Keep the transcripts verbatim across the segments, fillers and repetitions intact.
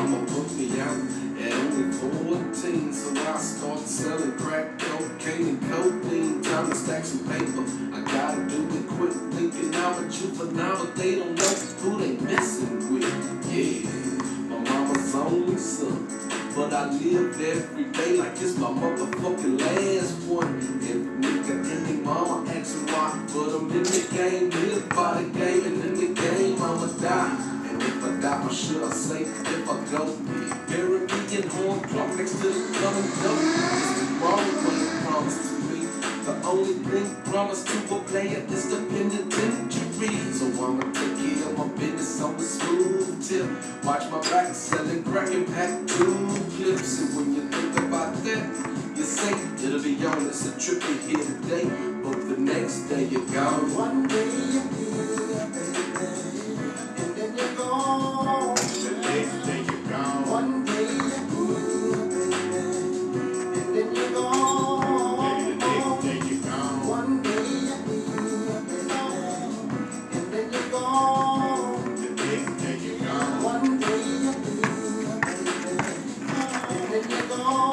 mama put me out at only fourteen, so I started selling crack, cocaine, and codeine. Time to stack some paper, I gotta do it quick. Thinking I'm a juvenile, but they don't know who they messing with. Yeah, my mama's only son, but I live every day like it's my motherfucking last one. If nigga and me mama asking why, but I'm in the game, live by the game, and in the game I'ma die. And if I die, or should I say, if I go, bury me in horn clock next to the gun and go. It's the wrong when it comes to me. The only thing promised to a player is the penitentiary. So I'ma take care of my business on the smooth tip. Watch my back, selling crack and pack two clips. And when you think about that, you say it'll be on. It's a trip you here today, but the next day you're gone. One day you're here, baby, and then you're gone. The next day you're gone. One day you're here, baby, and then you're gone. One day you're here, baby, and then you're gone. The next day you're gone. One day you're here, baby, and then you're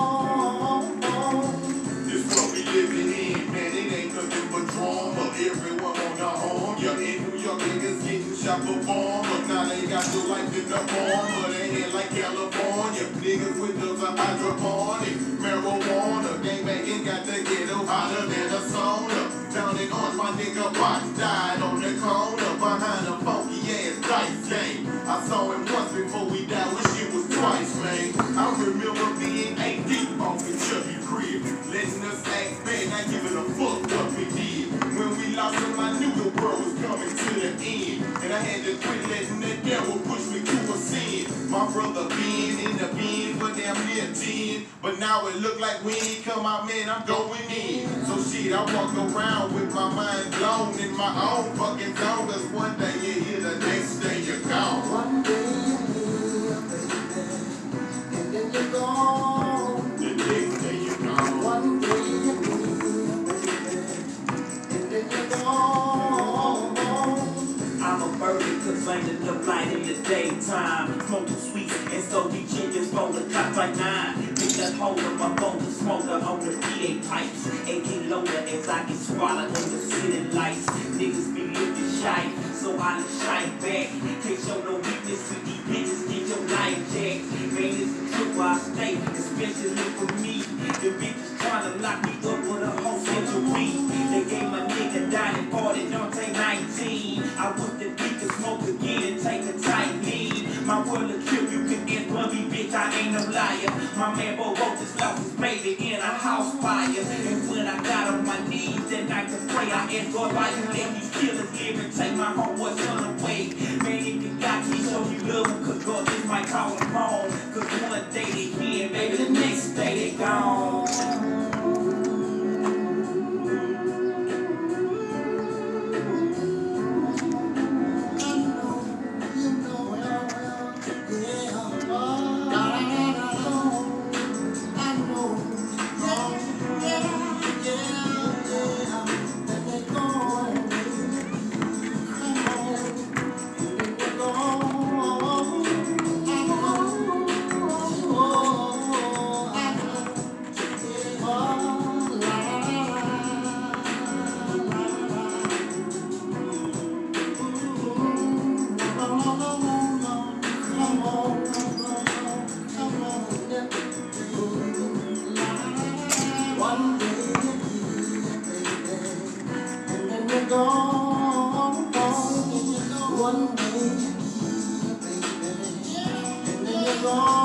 gone. This what we living in, man. It ain't nothing but drama. Everyone on the horn. Young in New York niggas getting shot for bomb, but now they got your life in the form. But they ain't like California. Niggas with those are hydroponic marijuana. Gangbanging got the ghetto hotter than a sauna. Down in Orange, my nigga Box died on the corner behind a funky ass dice game. I saw him once before we died. Wish it was twice, man. I remember being eight deep off in Chucky crib, letting us act bad, not giving a fuck what we did. When we lost him, I knew the world was coming to the end, and I had to quit letting the devil push me to a sin. My brother been in the bin for damn near ten, but now it look like we ain't come out, man, I'm going in. So shit, I walk around with my mind blown in my own fucking zone, cause one day you're here, the next day you're gone. One day you're here, baby, and then you're gone. The next day you're gone. One day you're here, baby, and then you're gone. I'm a birdie cause I ended up light in the daytime. Smoking sweets and salty chickens for the cops like nine. Take that hold of my phone to smoker on the P A pipes. A K loader as I get swallowed in the city lights. Niggas be looking shy, so I just shine back. Can't show no weakness with these bitches, get your life jacked. Man, it's the truth where I stay, especially for me. The bitches tryna lock me up with a whole century. They gave my nigga dining party, don't take nineteen. I was the deep to smoke again and take a tight lead. My world will kill you, can end me, bitch, I ain't no liar. My man Bo wrote this lost his baby in a house fire. And when I got on my knees that night to pray, I asked God why you let these killers live and take my homeboy son away. Man, if you got me, show you love him, cause God just might call him home. Cause one day they here, baby, the next day they gone. Gone, gone, one day, baby, and then you're gone.